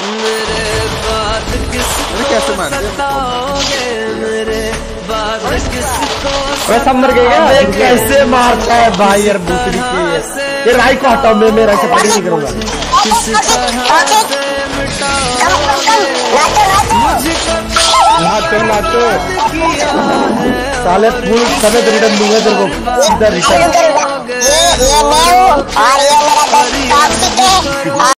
मेरे बाद किसको सताओगे, मेरे बाद किसको समझ गए कैसे मारता है भाई यार भूतड़ी के ये राई को हटाओ, मैं मेरा से पकड़ नहीं करूंगा। किस तरह से मिटाओगे नाचो साले फुल समेत रिटर्न दूंगा तेरे को, सीधा रिटर्न। ये मैं हूँ और ये मेरा दोस्त टॉक्सिक है।